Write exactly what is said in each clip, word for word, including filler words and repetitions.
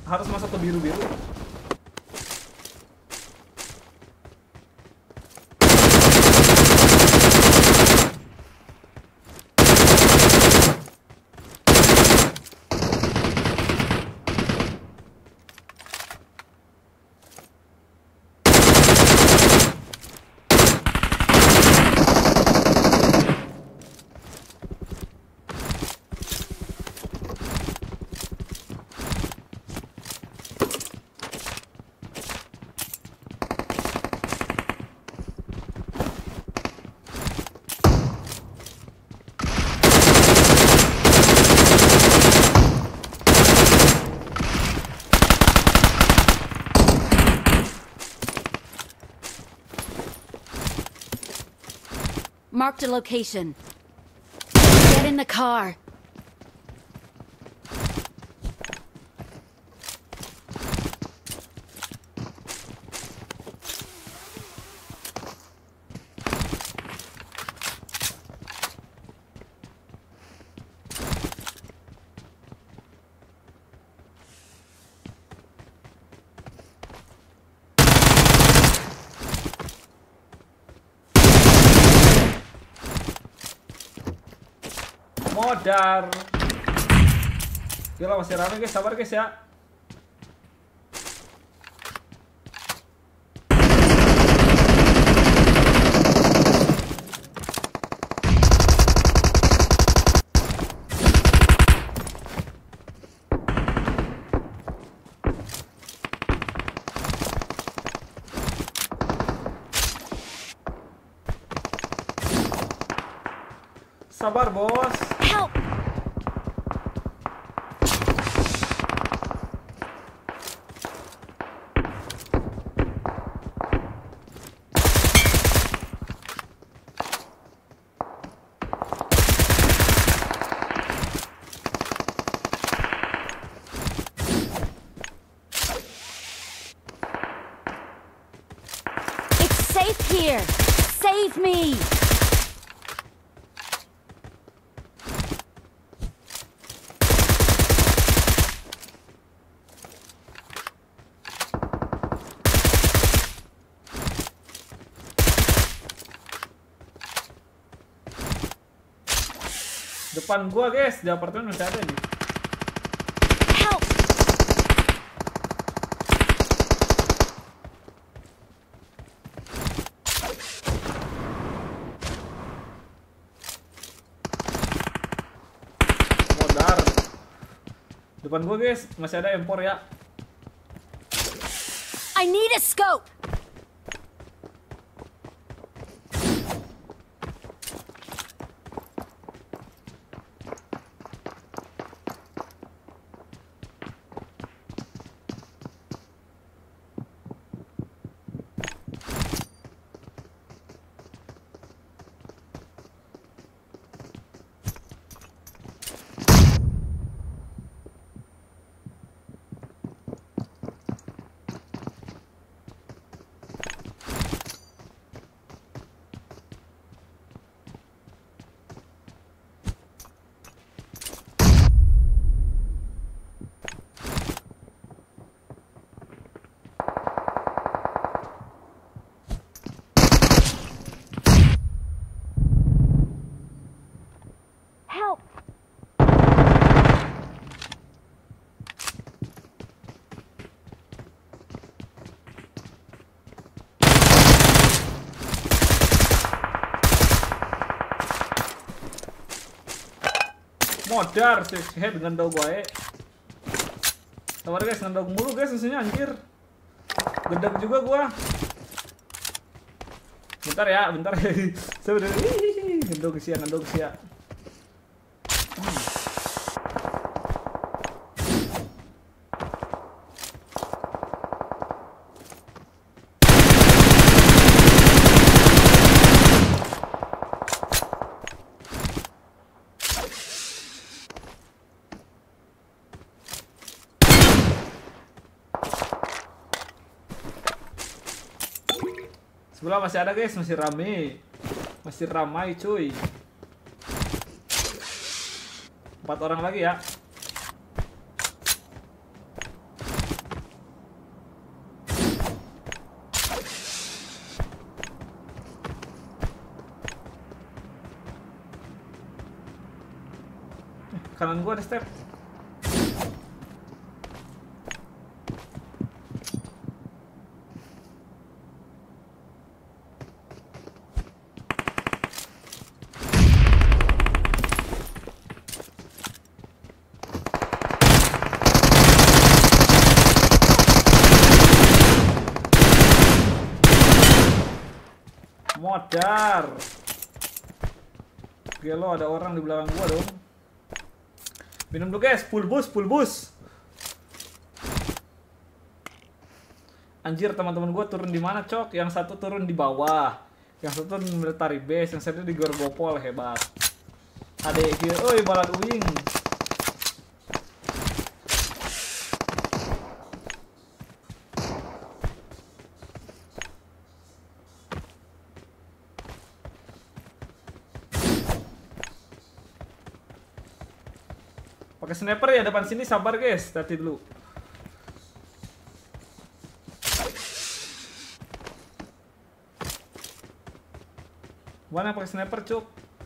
harus masuk ke biru-biru. Marked a location. Get in the car. Modar. Gila, masih rame guys, sabar guys ya. Sabar bos. Help! It's safe here. Save me. Depan gua guys, di apartemen masih ada nih. Help! Modar. Depan gua guys, masih ada empor ya. I need a scope. Help! Modar sih head ngendog wae. Sabar guys, ngendog mulu guys musuhnya anjir. Gedeg juga gua. Bentar ya, bentar. Saya udah ngendog sia, ngendog sia. Sebelah masih ada guys, masih rame. Masih ramai cuy. Empat orang lagi ya. kanan gua ada step. Modar. Gelo, ada orang di belakang gua dong. Minum dulu guys, full boost, full boost. Anjir, teman-teman gua turun di mana, Cok? Yang satu turun di bawah. Yang satu turun di military base, yang satu di Gorgopol, hebat. Adek kia, oi balad uing. Pakai sniper ya depan sini, sabar guys, tadi dulu. Mana pakai sniper, Cuk?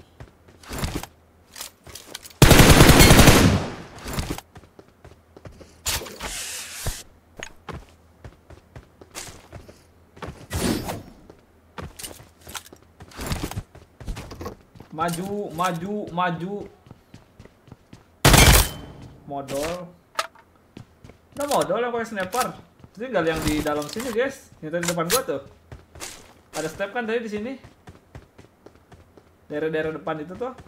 Maju, maju, maju. Modal. Udah modal yang pakai sniper. Tinggal yang di dalam sini, guys. Yang tadi depan gua tuh. Ada step kan tadi di sini. Daerah-daerah depan itu tuh.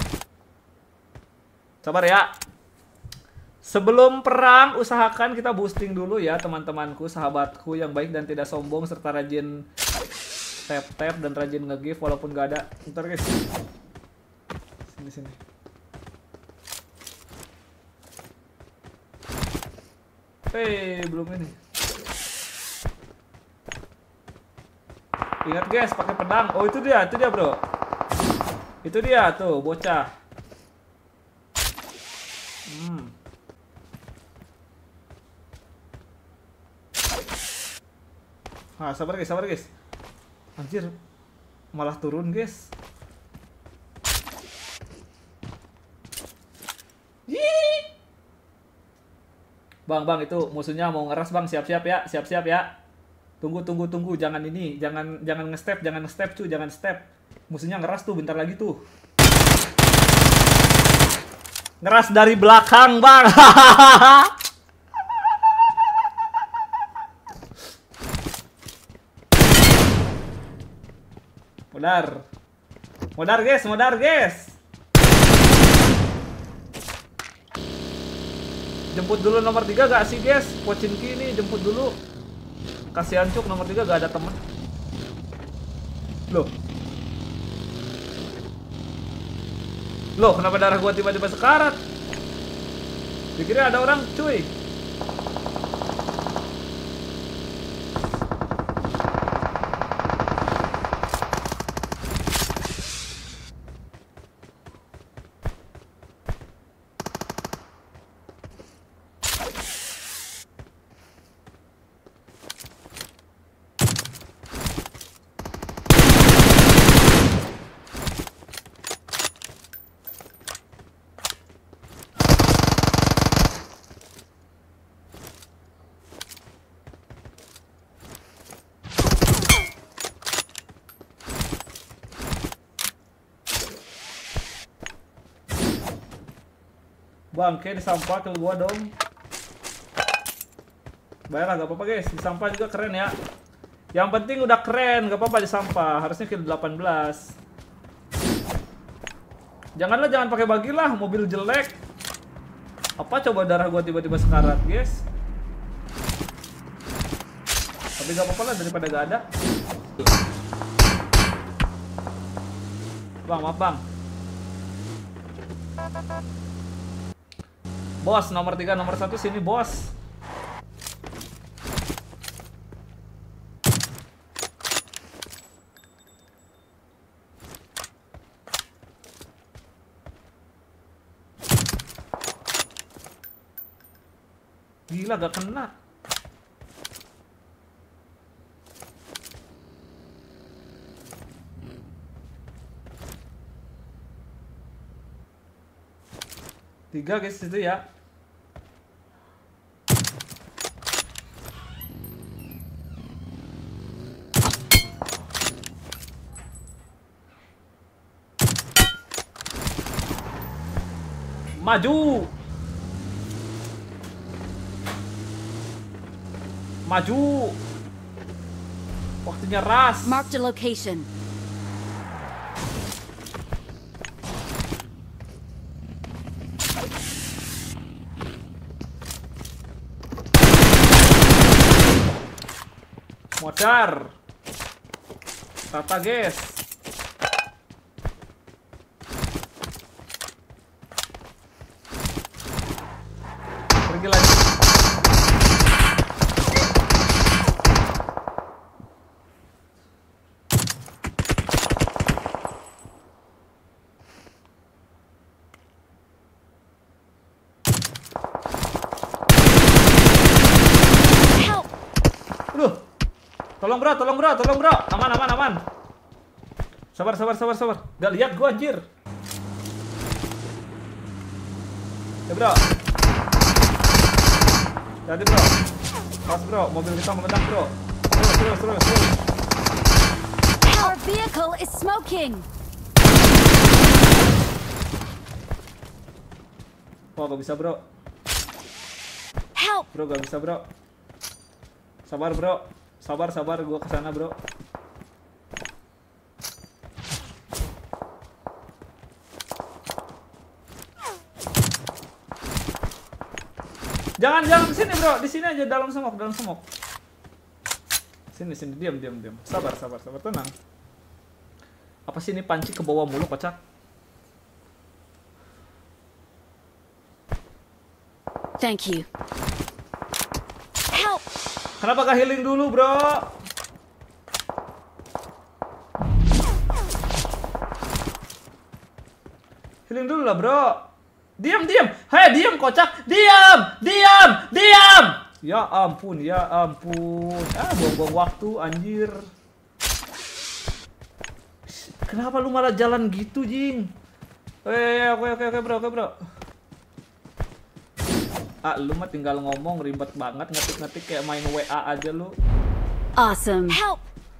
Sabar ya. Sebelum perang, usahakan kita boosting dulu ya, teman-temanku, sahabatku yang baik dan tidak sombong serta rajin tap-tap dan rajin nge-give walaupun gak ada. Ntar guys. Sini sini. Hei, belum ini. Ingat guys, pakai pedang. Oh, itu dia, itu dia, Bro. Itu dia tuh, bocah. Hmm. Ah, sabar guys, sabar guys. Anjir. Malah turun, guys. Yee. Bang, bang, itu musuhnya mau ngeras, Bang. Siap-siap ya, siap-siap ya. Tunggu, tunggu, tunggu. Jangan ini, jangan jangan nge-step, jangan nge-step, cuy, jangan step. Musuhnya ngeras tuh, bentar lagi tuh. Ngeras dari belakang, Bang. Modar. Modar, guys, modar, guys. Jemput dulu nomor tiga gak sih, guys? Pocinki ini jemput dulu. Kasihan Cuk, nomor tiga gak ada temen. Loh. Loh, kenapa darah gua tiba-tiba sekarat? Dikira ada orang, cuy. Bang, kayak di sampah ke gua dong. Bayarlah, gak apa-apa guys. Di sampah juga keren ya. Yang penting udah keren, gak apa-apa di sampah. Harusnya kill delapan belas. Janganlah, jangan pakai bagi lah, mobil jelek. Apa coba darah gua tiba-tiba sekarat, guys. Tapi gak apa-apa lah daripada gak ada. Bang, maaf bang. Bos, nomor tiga, nomor satu sini, bos. Gila, gak kena. Tiga guys itu ya. Maju. Maju. Waktunya ras. Mark the location. Modar. Rata guys. Pergi lagi. Help! Aduh. Tolong bro, tolong bro, tolong bro. Aman, aman, aman. Sabar, sabar, sabar, sabar. Gak lihat gua anjir. Ya bro. Jadi bro. Pas bro, mobil kita meledak bro. Terus, terus, terus, terus. Our vehicle is smoking. Wah, gak bisa bro. Help! Bro, gak bisa bro. Sabar bro. Sabar, sabar, gua kesana bro. Jangan, jangan sini bro, di sini aja dalam semok, dalam semok. Sini, sini, diam, diam, diam. Sabar, sabar, sabar, tenang. Apa sih ini panci ke bawah mulu, kocak? Thank you. Help! Kenapa gak healing dulu bro? Healing dulu lah bro. Diam, diam. Hei, diam kocak. Diam, diam, diam. Ya ampun, ya ampun. Ah, buang-buang waktu anjir. Kenapa lu malah jalan gitu, Jing? Eh, oke, oke, oke bro, oke bro. Ah, lu mah tinggal ngomong ribet banget, ngetik-ngetik kayak main W A aja lu. Awesome. Help!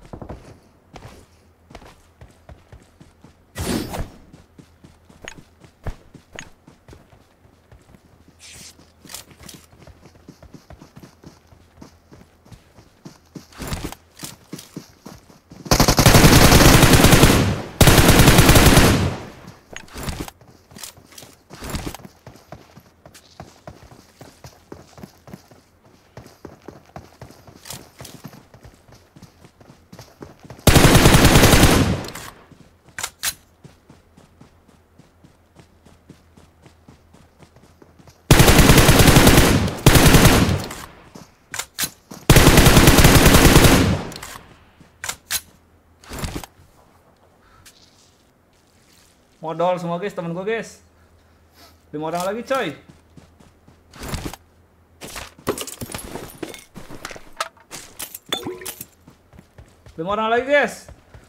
Modal semua guys, temen gue guys. Lima orang lagi coy. Lima orang lagi guys.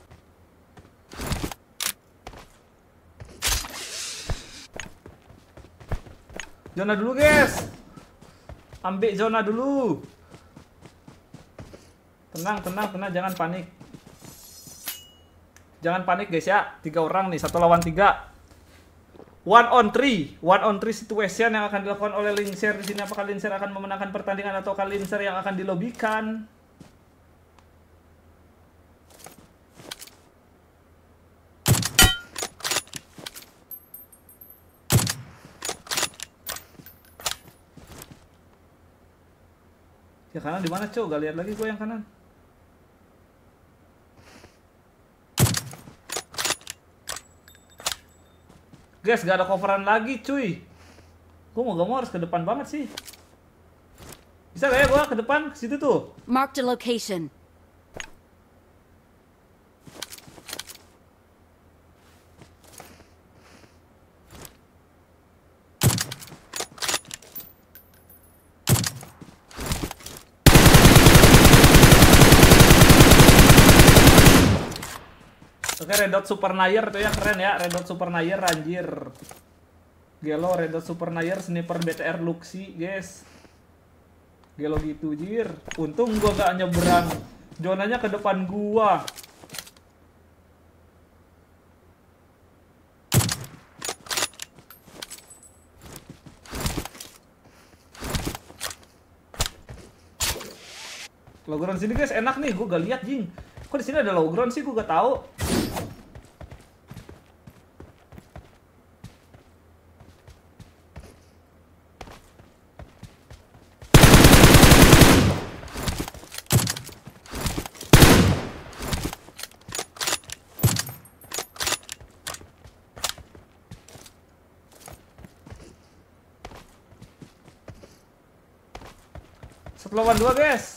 Zona dulu guys. Ambil zona dulu. Tenang, tenang, tenang, jangan panik. Jangan panik guys ya. Tiga orang nih, satu lawan tiga. One on three, one on three situation yang akan dilakukan oleh Linser di sini. Apakah Linser akan memenangkan pertandingan atau Linser yang akan dilobikan? Ya kanan di mana cow? Gak lihat lagi gue yang kanan. Guys, gak ada coveran lagi cuy. Gue mau gak mau harus ke depan banget sih. Bisa gak ya gue ke depan? Ke situ tuh. Mark the location. Oke, Red Dot Super Nair tuh ya, keren ya. Red Dot Super Nair anjir. Gelo Red Dot Super Nair sniper B T R Luxi, guys. Gelo gitu jir. Untung gua gak nyebrang. Zonanya ke depan gua. Low ground sini guys, enak nih. Gua gak lihat jing. Kok di sini ada low ground sih? Gua gak tahu. Satu lawan dua guys.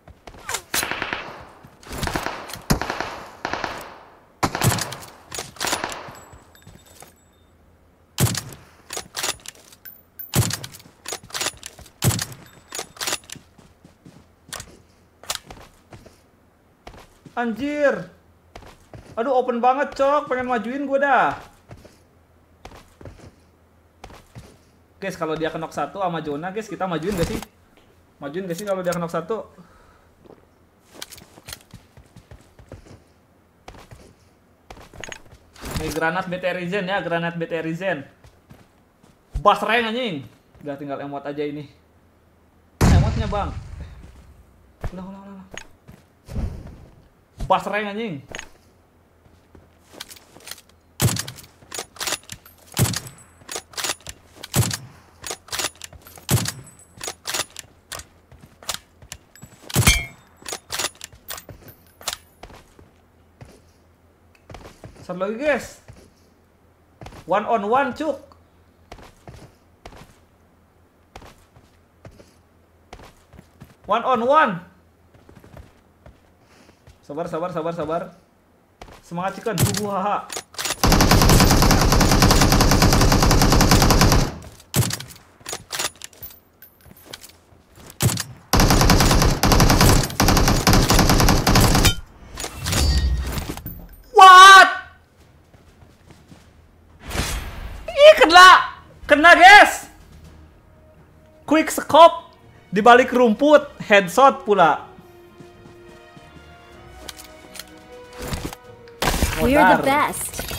Anjir. Aduh open banget cok, pengen majuin gue dah. Guys kalau dia knock satu sama Zona guys, kita majuin gak sih? Majuin gak sih kalau dia knock satu? Nih granat B T R Zen ya, granat B T R Zen. Bas rank anjing. Udah tinggal emot aja ini. Emotnya bang. Ulah ulah ulah. Bas rank anjing. Satu lagi guys. One on one cuk. One on one. Sabar sabar sabar sabar. Semangat chicken. Bubu haha. Kena guys. Quick scope di balik rumput, headshot pula. We're the best.